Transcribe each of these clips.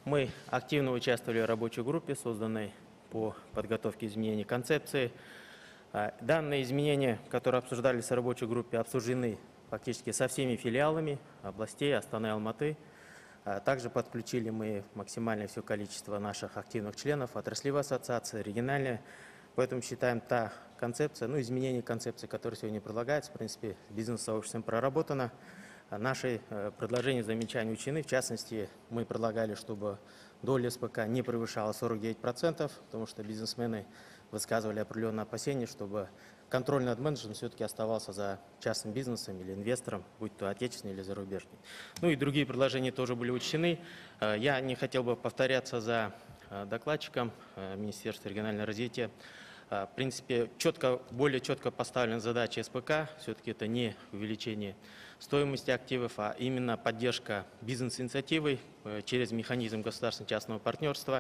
Мы активно участвовали в рабочей группе, созданной по подготовке изменений концепции. Данные изменения, которые обсуждались в рабочей группе, обсуждены фактически со всеми филиалами областей Астаны и Алматы. Также подключили мы максимальное все количество наших активных членов, отраслевой ассоциации, региональной. Поэтому считаем, та концепция, изменение концепции, которая сегодня предлагается, в принципе, бизнес-сообществом проработана. Наши предложения, замечания учтены. В частности, мы предлагали, чтобы доля СПК не превышала 49%, потому что бизнесмены высказывали определенные опасения, чтобы контроль над менеджером все-таки оставался за частным бизнесом или инвестором, будь то отечественный или зарубежный. И другие предложения тоже были учтены. Я не хотел бы повторяться за докладчиком Министерства регионального развития. В принципе, более четко поставлена задача СПК. Все-таки это не увеличение стоимости активов, а именно поддержка бизнес-инициативы через механизм государственно-частного партнерства.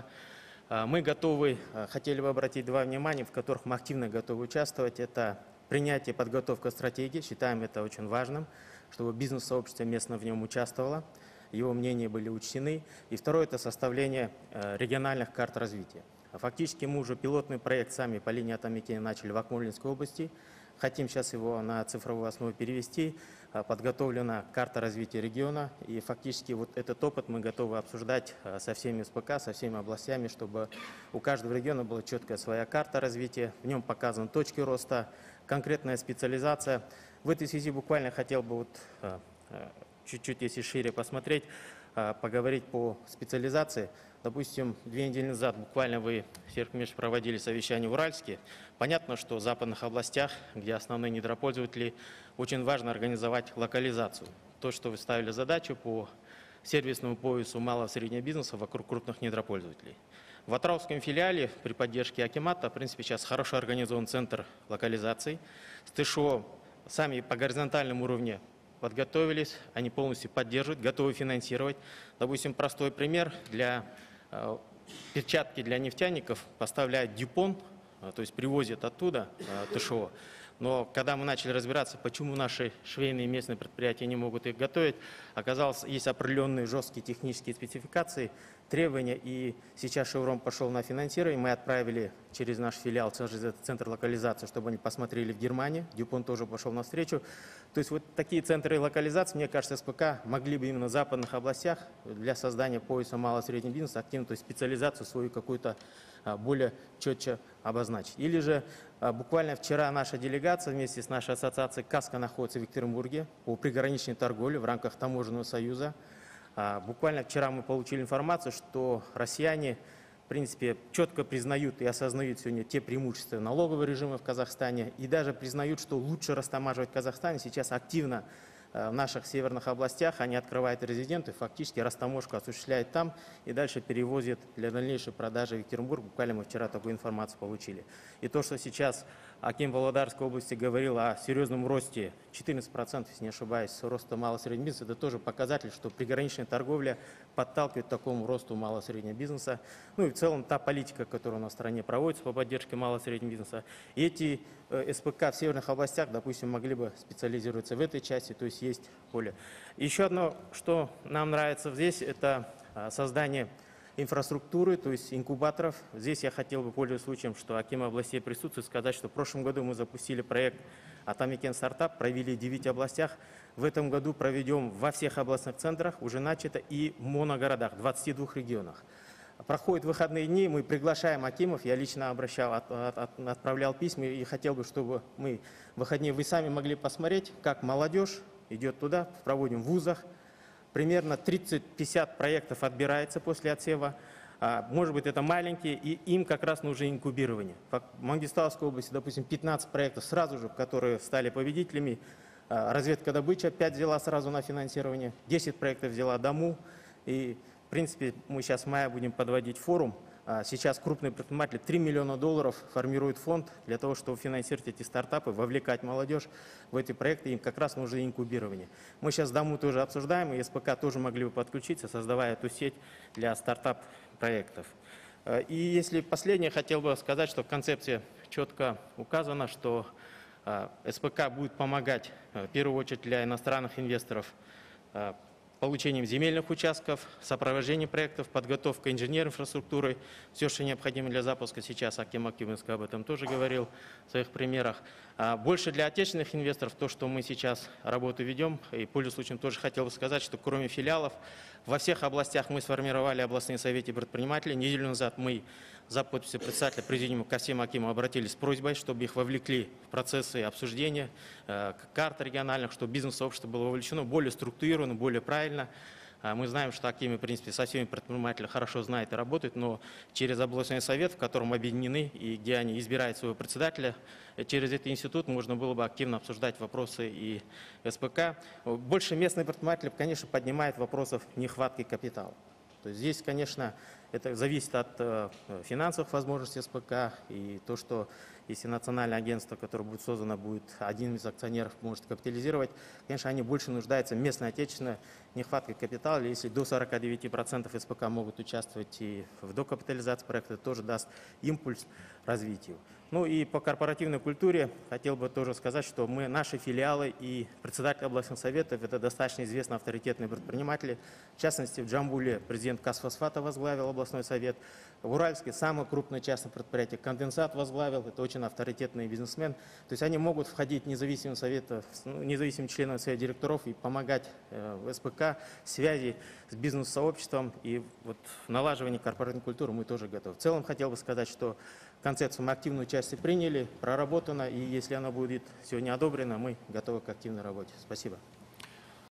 Мы готовы, хотели бы обратить два внимания, в которых мы активно готовы участвовать. Это принятие и подготовка стратегии. Считаем это очень важным, чтобы бизнес-сообщество местно в нем участвовало, его мнения были учтены. И второе – это составление региональных карт развития. Фактически мы уже пилотный проект сами по линии Атамекен начали в Акмолинской области. Хотим сейчас его на цифровую основу перевести. Подготовлена карта развития региона. И фактически вот этот опыт мы готовы обсуждать со всеми СПК, со всеми областями, чтобы у каждого региона была четкая своя карта развития. В нем показаны точки роста, конкретная специализация. В этой связи буквально хотел бы чуть-чуть, если шире посмотреть, поговорить по специализации. Допустим, 2 недели назад буквально вы, Серик Миш, проводили совещание в Уральске. Понятно, что в западных областях, где основные недропользователи, очень важно организовать локализацию. То, что вы ставили задачу по сервисному поясу малого и среднего бизнеса вокруг крупных недропользователей. В Атырауском филиале при поддержке Акимата, в принципе, сейчас хорошо организован центр локализации. С ТШО сами по горизонтальному уровню подготовились, они полностью поддерживают, готовы финансировать. Допустим, простой пример. Для перчатки для нефтяников поставляют Дюпон, то есть привозят оттуда ТШО. Но когда мы начали разбираться, почему наши швейные местные предприятия не могут их готовить, оказалось, есть определенные жесткие технические спецификации, требования. И сейчас Шеврон пошел на финансирование. Мы отправили через наш филиал, через этот центр локализации, чтобы они посмотрели в Германии. Дюпон тоже пошел навстречу. То есть вот такие центры локализации, мне кажется, СПК могли бы именно в западных областях для создания пояса малого и среднего бизнеса активно, то есть специализацию свою какую-то более четче обозначить. Или же буквально вчера наша делегация вместе с нашей ассоциацией КАСКО находится в Екатеринбурге по приграничной торговле в рамках Таможенного союза. Буквально вчера мы получили информацию, что россияне, в принципе, четко признают и осознают сегодня те преимущества налогового режима в Казахстане и даже признают, что лучше растамаживать в Казахстане. Сейчас активно в наших северных областях они открывают резиденты, фактически растаможку осуществляют там и дальше перевозят для дальнейшей продажи в Екатеринбург. Буквально мы вчера такую информацию получили. И то, что сейчас Аким Володарской области говорил о серьезном росте, 14%, если не ошибаюсь, роста малого и среднего бизнеса, это тоже показатель, что приграничная торговля подталкивает к такому росту малого и среднего бизнеса. И в целом та политика, которая у нас в стране проводится по поддержке малого и среднего бизнеса. И эти СПК в северных областях, допустим, могли бы специализироваться в этой части, то есть поле. Еще одно, что нам нравится здесь, это создание инфраструктуры, то есть инкубаторов. Здесь я хотел бы, пользуясь случаем, что Аким областей присутствует, сказать, что в прошлом году мы запустили проект Атамекен стартап, провели в 9 областях. В этом году проведем во всех областных центрах, уже начато, и в моногородах, 22 регионах. Проходят выходные дни, мы приглашаем акимов, я лично отправлял письма и хотел бы, чтобы мы в выходные вы сами могли посмотреть, как молодежь идет туда, проводим в вузах. Примерно 30-50 проектов отбирается после отсева. Может быть, это маленькие, и им как раз нужно инкубирование. В Мангистауской области, допустим, 15 проектов сразу же, которые стали победителями. Разведка добыча 5 взяла сразу на финансирование, 10 проектов взяла Дому. И, в принципе, мы сейчас в мае будем подводить форум. Сейчас крупные предприниматели 3 миллиона долларов формируют фонд для того, чтобы финансировать эти стартапы, вовлекать молодежь в эти проекты. Им как раз нужно инкубирование. Мы сейчас Дому тоже обсуждаем, и СПК тоже могли бы подключиться, создавая эту сеть для стартап-проектов. И если последнее, хотел бы сказать, что в концепции четко указано, что СПК будет помогать, в первую очередь, для иностранных инвесторов получением земельных участков, сопровождением проектов, подготовка инженер-инфраструктуры, все, что необходимо для запуска. Сейчас Аким Акимовский об этом тоже говорил в своих примерах. Больше для отечественных инвесторов, то, что мы сейчас работу ведем, и пользуясь случаем тоже хотел бы сказать, что кроме филиалов, во всех областях мы сформировали областные советы предпринимателей. Неделю назад мы за подписью председателя президиума Касима Акимова обратились с просьбой, чтобы их вовлекли в процессы обсуждения карт региональных, чтобы бизнес-сообщество было вовлечено более структурированно, более правильно. Мы знаем, что Акимы, в принципе, со всеми предпринимателями хорошо знают и работают, но через областной совет, в котором объединены и где они избирают своего председателя, через этот институт можно было бы активно обсуждать вопросы и СПК. Больше местные предприниматели, конечно, поднимают вопросов нехватки капитала. То есть здесь, конечно, это зависит от финансовых возможностей СПК и то, что если национальное агентство, которое будет создано, будет один из акционеров может капитализировать, конечно, они больше нуждаются в местной отечественной нехватке капитала. Если до 49% СПК могут участвовать и в докапитализации проекта, это тоже даст импульс развитию. Ну и по корпоративной культуре хотел бы тоже сказать, что наши филиалы и председатель областных советов – это достаточно известные авторитетные предприниматели. В частности, в Джамбуле президент Казфосфата возглавил областной совет. В Уральске самое крупное частное предприятие «Конденсат» возглавил. Это очень авторитетный бизнесмен. То есть они могут входить в независимые советы, независимым членам совета директоров и помогать в СПК, связи с бизнес-сообществом. И вот в налаживании корпоративной культуры мы тоже готовы. В целом хотел бы сказать, что концепцию мы активную участие приняли, проработано, и если она будет сегодня одобрена, мы готовы к активной работе. Спасибо.